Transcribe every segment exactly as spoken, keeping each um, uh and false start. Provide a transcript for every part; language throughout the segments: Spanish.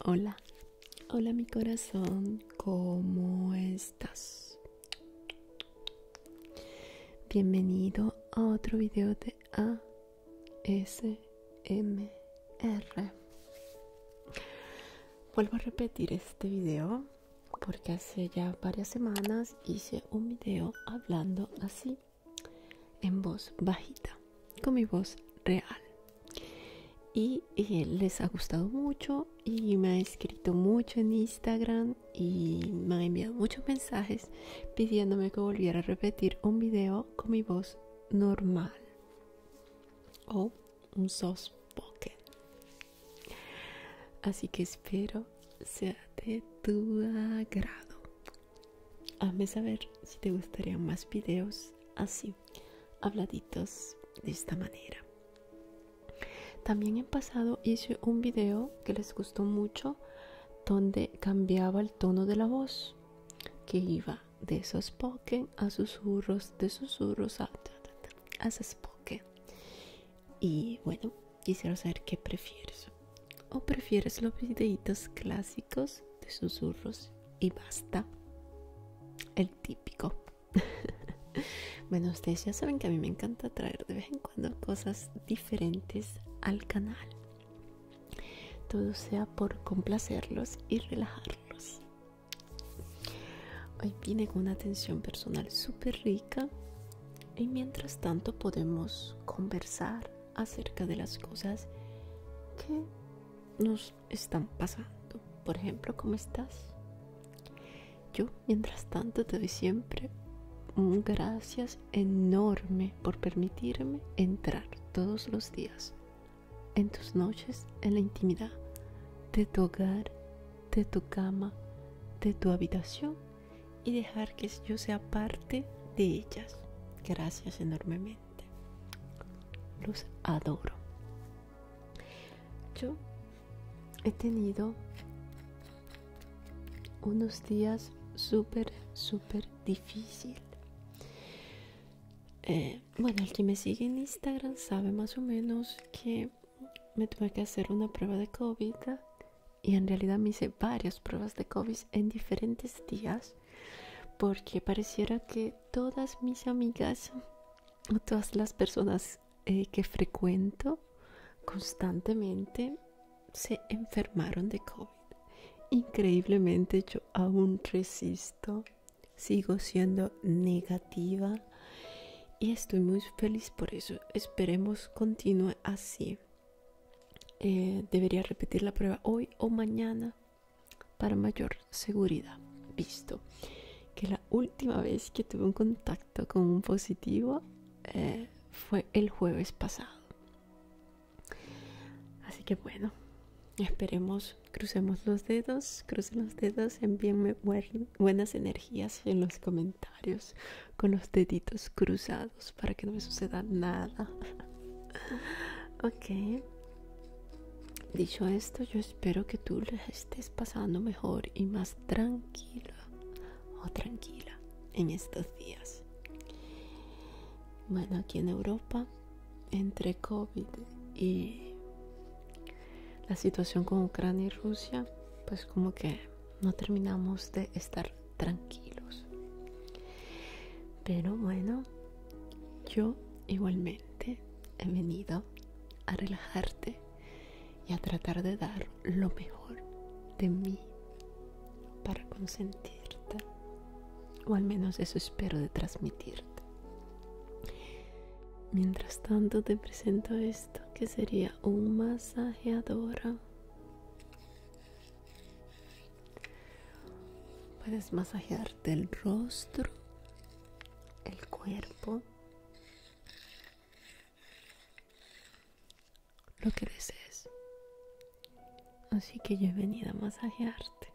Hola, hola mi corazón, ¿cómo estás? Bienvenido a otro video de A S M R. Vuelvo a repetir este video porque hace ya varias semanas hice un video hablando así, en voz bajita, con mi voz real. Y, y les ha gustado mucho y me ha escrito mucho en Instagram y me han enviado muchos mensajes pidiéndome que volviera a repetir un video con mi voz normal o un soft spoken. Así que espero sea de tu agrado. Hazme saber si te gustarían más videos así, habladitos de esta manera. También en pasado hice un video que les gustó mucho donde cambiaba el tono de la voz, que iba de soft spoken a susurros, de susurros a, a soft spoken. Y bueno, quisiera saber qué prefieres. ¿O prefieres los videitos clásicos de susurros y basta? El típico. Bueno, ustedes ya saben que a mí me encanta traer de vez en cuando cosas diferentes al canal. Todo sea por complacerlos y relajarlos. Hoy vine con una atención personal súper rica y mientras tanto podemos conversar acerca de las cosas que nos están pasando. Por ejemplo, ¿cómo estás? Yo, mientras tanto, te doy siempre un gracias enorme por permitirme entrar todos los días en tus noches, en la intimidad de tu hogar, de tu cama, de tu habitación y dejar que yo sea parte de ellas. Gracias enormemente. Los adoro. Yo he tenido unos días súper, súper difíciles. Eh, bueno, el que me sigue en Instagram sabe más o menos que me tuve que hacer una prueba de COVID y en realidad me hice varias pruebas de COVID en diferentes días porque pareciera que todas mis amigas o todas las personas eh, que frecuento constantemente se enfermaron de COVID. Increíblemente yo aún resisto, sigo siendo negativa y estoy muy feliz por eso. Esperemos continúe así. Eh, debería repetir la prueba hoy o mañana para mayor seguridad, visto que la última vez que tuve un contacto con un positivo eh, fue el jueves pasado. Así que bueno, esperemos, crucemos los dedos, crucen los dedos, envíenme buen, buenas energías en los comentarios con los deditos cruzados para que no me suceda nada. Ok. Dicho esto, yo espero que tú les estés pasando mejor y más tranquila o tranquila en estos días. Bueno, aquí en Europa, entre COVID y la situación con Ucrania y Rusia, pues como que no terminamos de estar tranquilos. Pero bueno, yo igualmente he venido a relajarte y a tratar de dar lo mejor de mí para consentirte, o al menos eso espero de transmitirte. Mientras tanto te presento esto que sería un masajeador. Puedes masajearte el rostro, el cuerpo, lo que desees. Así que yo he venido a masajearte.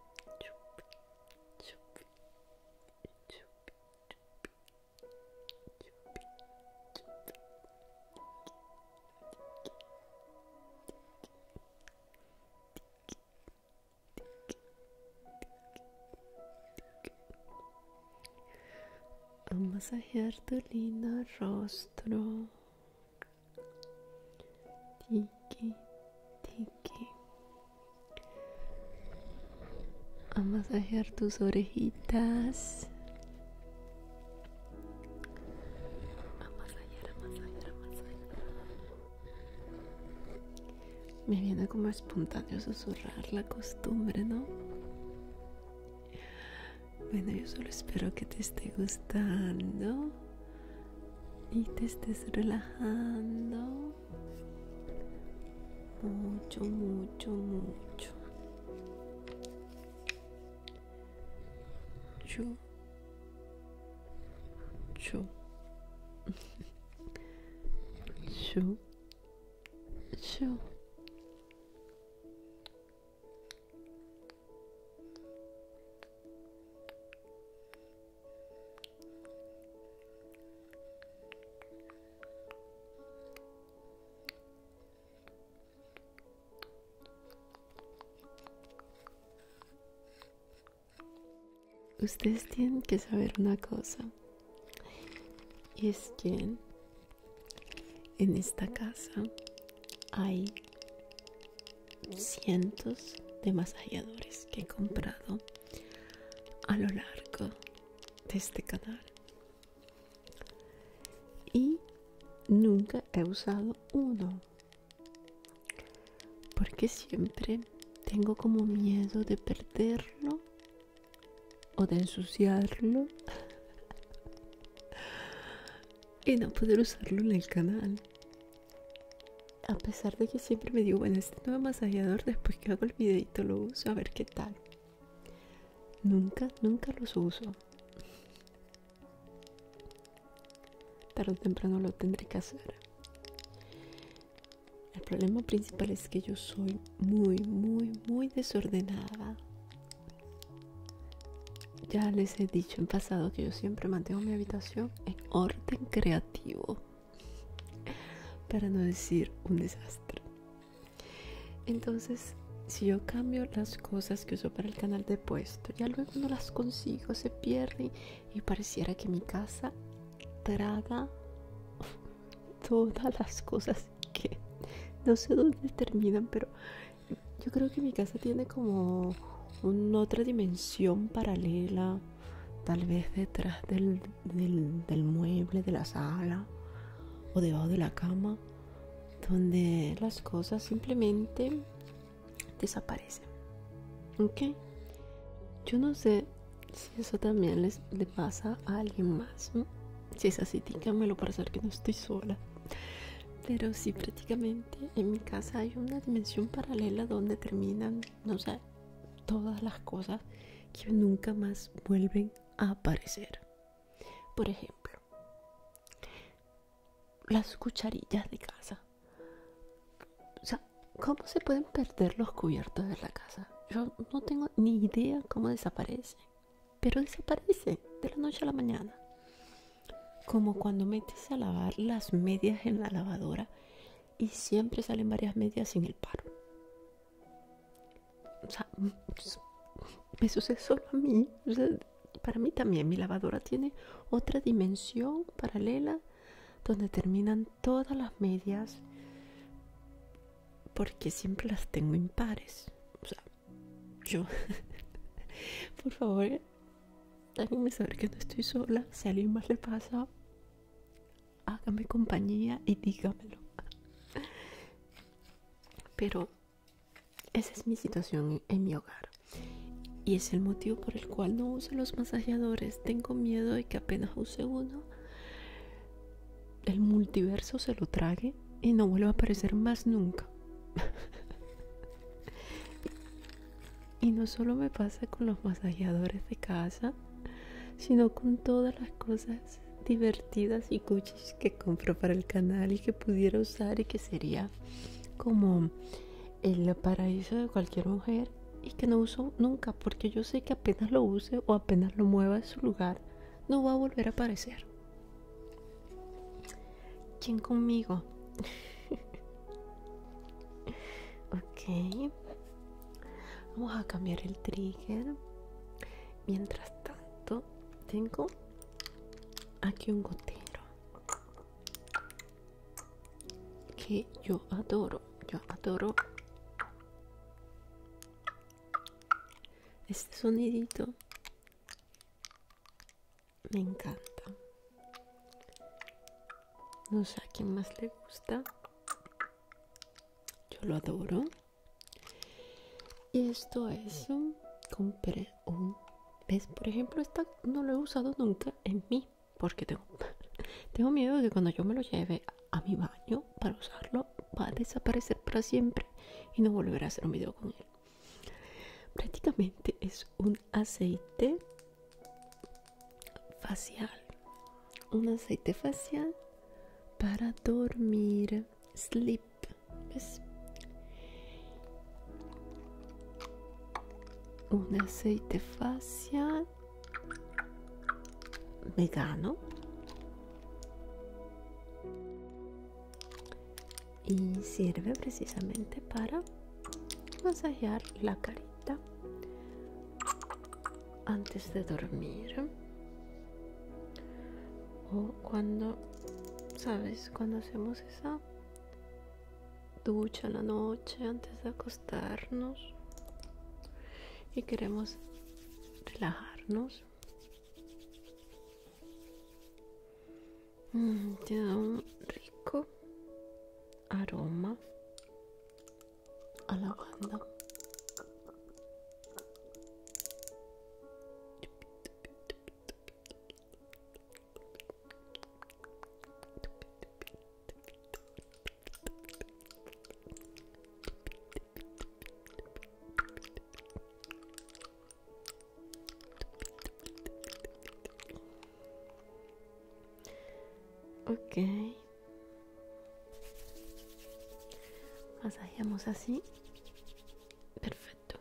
A masajear tu lindo rostro. Tiki, tiki. a masajear tus orejitas. A masajear, a masajear, a masajear. Me viene como espontáneo susurrar, la costumbre, ¿no? Bueno, yo solo espero que te esté gustando y te estés relajando mucho, mucho, mucho. Chu, chu, chu, chu. Ustedes tienen que saber una cosa, y es que en esta casa hay cientos de masajeadores que he comprado a lo largo de este canal y nunca he usado uno porque siempre tengo como miedo de perderlo o de ensuciarlo y no poder usarlo en el canal. A pesar de que siempre me digo, bueno, este nuevo masajeador después que hago el videito lo uso a ver qué tal. Nunca, nunca los uso. Tarde o temprano lo tendré que hacer. El problema principal es que yo soy muy, muy, muy desordenada. Ya les he dicho en pasado que yo siempre mantengo mi habitación en orden creativo, para no decir un desastre. Entonces, si yo cambio las cosas que uso para el canal de puesto, ya luego no las consigo, se pierden y pareciera que mi casa traga todas las cosas que no sé dónde terminan, pero yo creo que mi casa tiene como una otra dimensión paralela, tal vez detrás del, del, del mueble de la sala o debajo de la cama, donde las cosas simplemente desaparecen. ¿Ok? Yo no sé si eso también les, le pasa a alguien más, ¿no? Si es así, díganmelo para saber que no estoy sola. Pero sí, prácticamente en mi casa hay una dimensión paralela donde terminan, no sé, todas las cosas que nunca más vuelven a aparecer. Por ejemplo, las cucharillas de casa. O sea, ¿cómo se pueden perder los cubiertos de la casa? Yo no tengo ni idea cómo desaparecen, pero desaparecen de la noche a la mañana. Como cuando metes a lavar las medias en la lavadora y siempre salen varias medias sin el paro. O sea, me sucede solo a mí. O sea, para mí también mi lavadora tiene otra dimensión paralela donde terminan todas las medias, porque siempre las tengo impares. O sea, yo por favor, déjenme saber que no estoy sola. Si a alguien más le pasa, hágame compañía y dígamelo. Pero esa es mi situación en, en mi hogar. Y es el motivo por el cual no uso los masajeadores. Tengo miedo de que apenas use uno, el multiverso se lo trague y no vuelva a aparecer más nunca. Y no solo me pasa con los masajeadores de casa, sino con todas las cosas divertidas y cuchis que compro para el canal y que pudiera usar y que sería como el paraíso de cualquier mujer y que no uso nunca, porque yo sé que apenas lo use o apenas lo mueva de su lugar, no va a volver a aparecer. ¿Quién conmigo? Ok, vamos a cambiar el trigger. Mientras tanto, tengo aquí un gotero que yo adoro. Yo adoro Este sonidito me encanta. No sé a quién más le gusta. Yo lo adoro. Y esto es un... Compré un... ¿Ves? Por ejemplo, esta no lo he usado nunca en mí. Porque tengo, tengo miedo de que cuando yo me lo lleve a mi baño para usarlo, va a desaparecer para siempre y no volveré a hacer un video con él. Prácticamente es un aceite facial. Un aceite facial para dormir. Sleep. ¿Ves? Un aceite facial vegano y sirve precisamente para masajear la carita antes de dormir o cuando, sabes, cuando hacemos esa ducha en la noche antes de acostarnos y queremos relajarnos. Mm, tiene un rico aroma a lavanda. Ok, masajeamos así. Perfecto.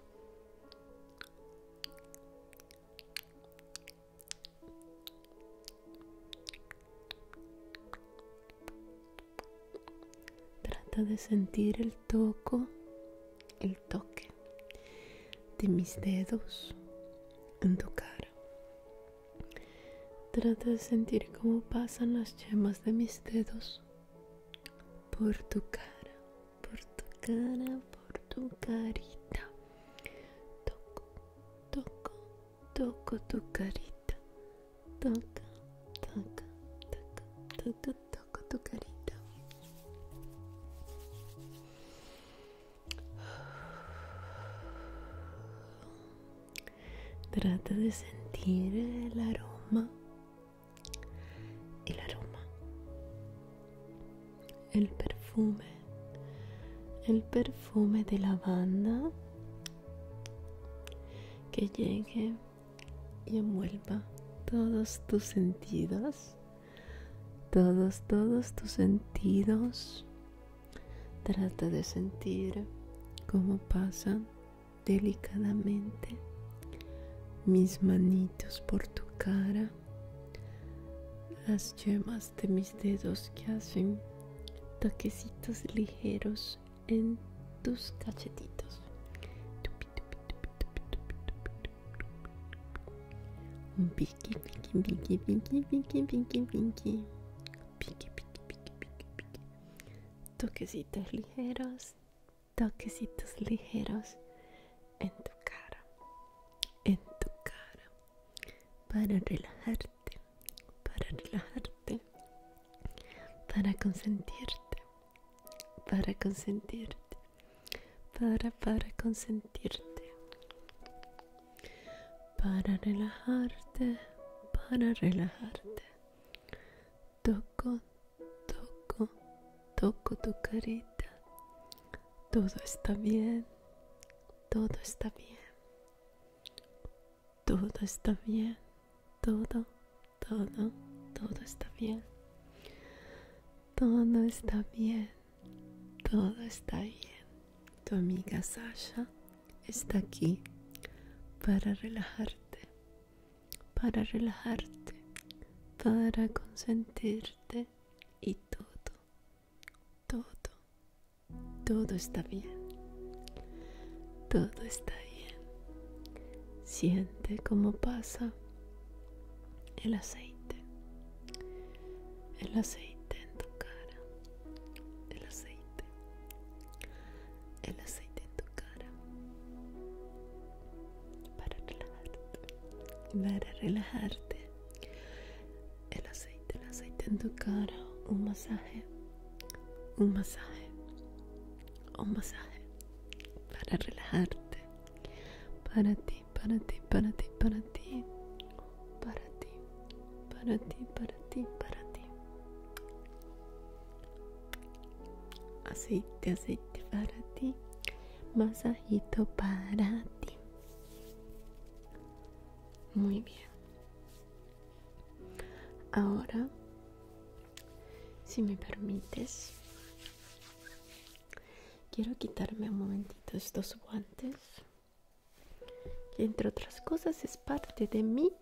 Trata de sentir el toco, el toque de mis dedos en tu cara. Trata de sentir cómo pasan las yemas de mis dedos por tu cara, por tu cara, por tu carita. Toco, toco, toco tu carita. Toca, toca, toca, toca, toco tu carita. Trata de sentir el aroma. El aroma, el perfume, el perfume de lavanda que llegue y envuelva todos tus sentidos, todos, todos tus sentidos. Trata de sentir cómo pasan delicadamente mis manitos por tu cara. Las yemas de mis dedos que hacen toquecitos ligeros en tus cachetitos. Un piqui, piqui, piqui, piqui, piqui, piqui, piqui. Piqui, piqui, piqui, piqui, piqui. Toquecitos ligeros, toquecitos ligeros en tu cara, en tu cara, para relajarte. Para relajarte, para consentirte, para consentirte, para, para consentirte, para relajarte, para relajarte. Toco, toco, toco tu carita. Todo está bien, todo está bien, todo está bien, todo, todo. Todo está bien, todo está bien, todo está bien. Tu amiga Sasha está aquí para relajarte, para relajarte, para consentirte y todo, todo, todo está bien, todo está bien. Siente cómo pasa el aceite. El aceite en tu cara, el aceite, el aceite en tu cara, para para relajarte. El aceite, el aceite en tu cara, un masaje, un masaje, un masaje para relajarte. Para ti, para ti, para ti, para ti, para ti, para ti, para ti, para ti. Aceite, aceite para ti, masajito para ti. Muy bien. Ahora, si me permites, quiero quitarme un momentito estos guantes, que entre otras cosas es parte de mi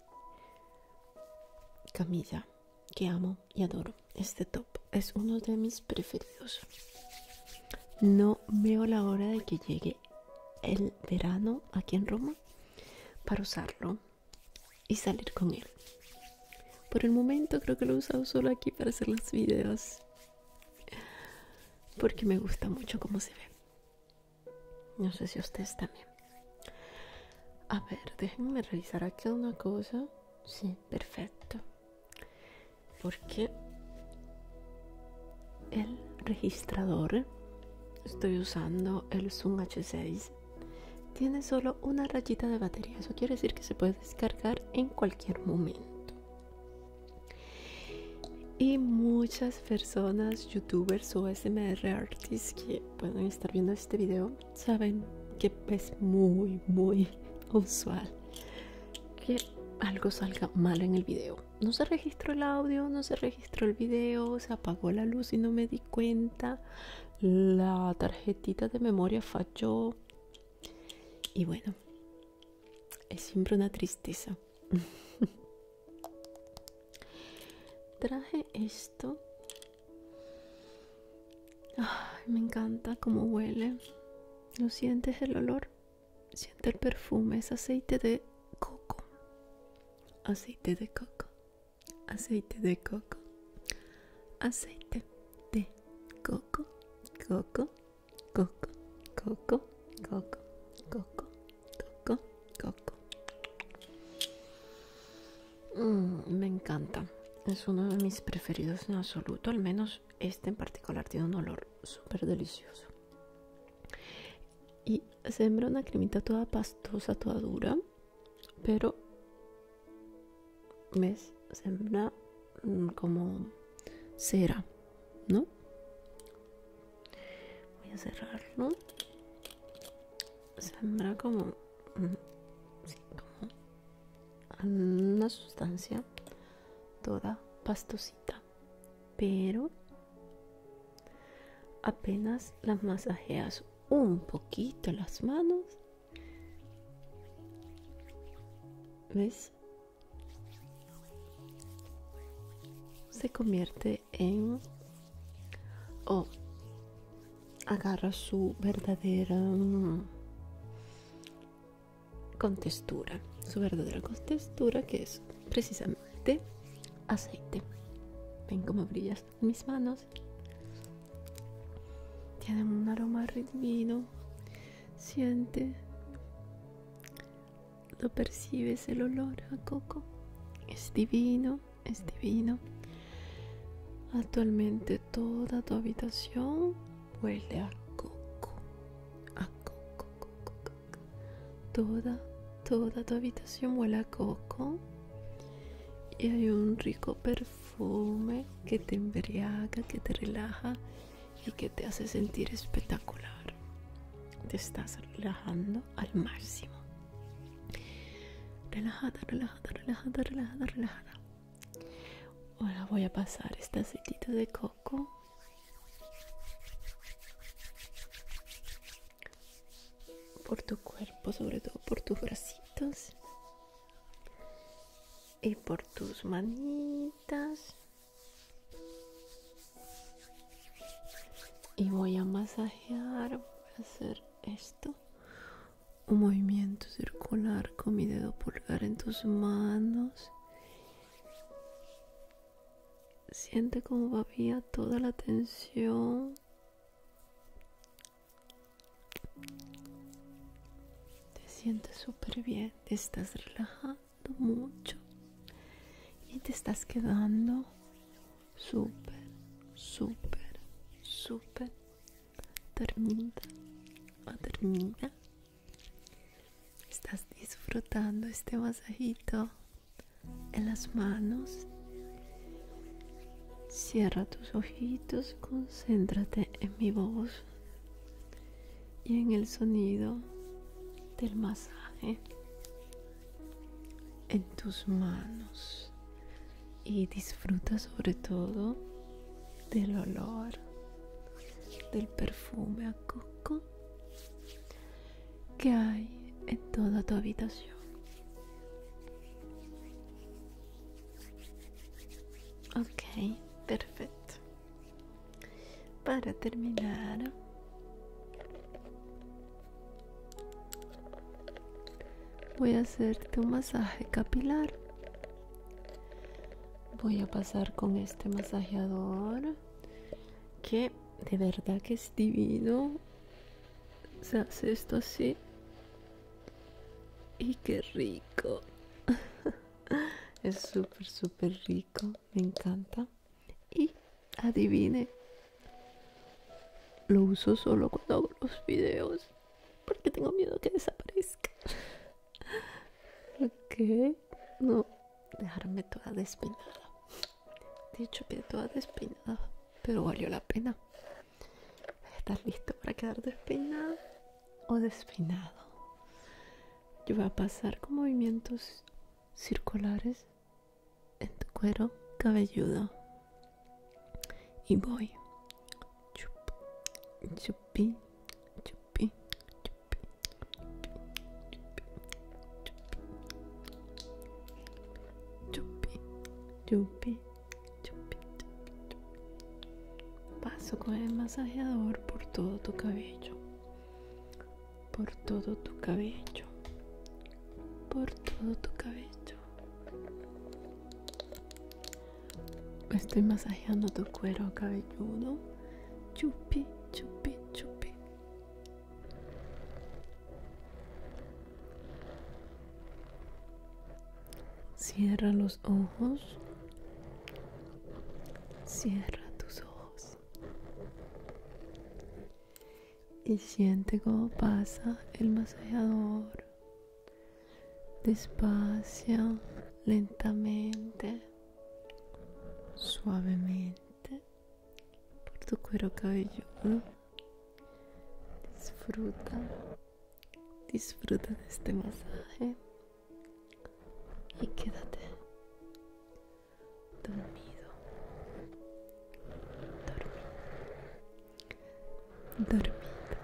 camisa que amo y adoro. Este top es uno de mis preferidos. No veo la hora de que llegue el verano aquí en Roma para usarlo y salir con él. Por el momento creo que lo he usado solo aquí para hacer los videos, porque me gusta mucho cómo se ve. No sé si ustedes también. A ver, déjenme revisar aquí una cosa. Sí, perfecto. Porque el registrador, estoy usando el Zoom H seis, tiene solo una rayita de batería. Eso quiere decir que se puede descargar en cualquier momento. Y muchas personas, youtubers o A S M R artists que pueden estar viendo este video, saben que es muy, muy usual que algo salga mal en el video. No se registró el audio, no se registró el video, se apagó la luz y no me di cuenta, la tarjetita de memoria falló. Y bueno, es siempre una tristeza. Traje esto. Ay, me encanta cómo huele. ¿Lo sientes el olor? Siente el perfume. Es aceite de coco. Aceite de coco. Aceite de coco. Aceite de coco. Coco. Coco. Coco. Coco. Coco. Coco. Coco. Mm, me encanta. Es uno de mis preferidos en absoluto. Al menos este en particular tiene un olor súper delicioso. Y sembra una cremita toda pastosa, toda dura. Pero, ¿ves? Sembra mm, como cera, ¿no? Voy a cerrarlo. Sembra como, mm, sí, como una sustancia toda pastosita, pero apenas las masajeas un poquito las manos, ¿ves? Se convierte en, o oh, agarra su verdadera um, contextura, su verdadera contextura, que es precisamente aceite. Ven cómo brillan mis manos. Tienen un aroma divino. Siente, lo percibes, el olor a coco. Es divino, es divino. Actualmente toda tu habitación huele a coco, a coco, coco, coco. Toda, toda tu habitación huele a coco. Y hay un rico perfume que te embriaga, que te relaja y que te hace sentir espectacular. Te estás relajando al máximo. Relajada, relajada, relajada, relajada, relajada. Ahora voy a pasar este aceitito de coco por tu cuerpo, sobre todo por tus bracitos. Y por tus manitas. Y voy a masajear, voy a hacer esto. Un movimiento circular con mi dedo pulgar en tus manos. Siente cómo vacía toda la tensión. Te sientes súper bien, te estás relajando. relajando mucho y te estás quedando súper, súper, súper dormida o dormida. Estás disfrutando este masajito en las manos. Cierra tus ojitos, concéntrate en mi voz y en el sonido del masaje en tus manos, y disfruta sobre todo del olor del perfume a coco que hay en toda tu habitación. Ok, perfecto. Para terminar, voy a hacerte un masaje capilar. Voy a pasar con este masajeador que de verdad que es divino. Se hace esto así y qué rico. Es súper súper rico, me encanta. Y adivine, lo uso solo cuando hago los videos porque tengo miedo que desaparezca. Ok, no, dejarme toda despeinada. De hecho, quedé toda despeinada, pero valió la pena. ¿Estás listo para quedar despeinado o despeinado? Yo voy a pasar con movimientos circulares en tu cuero cabelludo y voy chupi, chupi, chupi, chupi, chupi, chupi. Paso con el masajeador por todo tu cabello, por todo tu cabello, por todo tu cabello. Estoy masajeando tu cuero cabelludo. Chupi, chupi, chupi. Cierra los ojos. Cierra tus ojos. Y siente cómo pasa el masajeador. Despacio, lentamente, suavemente, por tu cuero cabelludo. Disfruta, disfruta de este masaje y quédate dormido, dormido, dormido.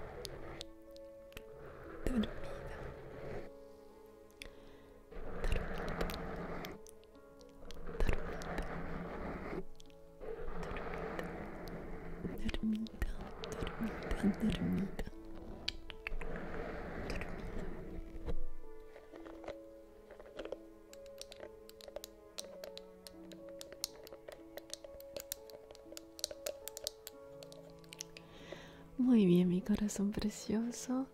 Dormida, dormida, dormida. Muy bien, mi corazón precioso.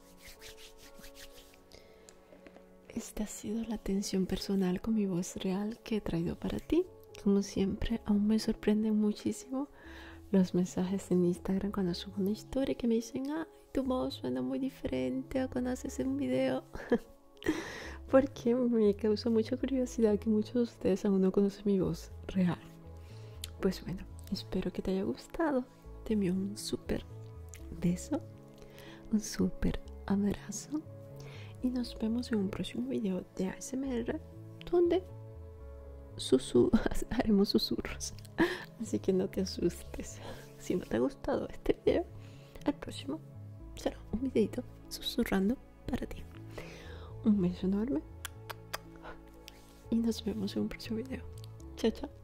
Esta ha sido la atención personal con mi voz real que he traído para ti. Como siempre, aún me sorprenden muchísimo los mensajes en Instagram cuando subo una historia que me dicen: ay, tu voz suena muy diferente a cuando haces un video. Porque me causa mucha curiosidad que muchos de ustedes aún no conocen mi voz real. Pues bueno, espero que te haya gustado. Te envío un súper beso, un súper abrazo, y nos vemos en un próximo video de A S M R donde susu haremos susurros. Así que no te asustes. Si no te ha gustado este video, el próximo será un videito susurrando para ti. Un beso enorme y nos vemos en un próximo video. Chao, chao.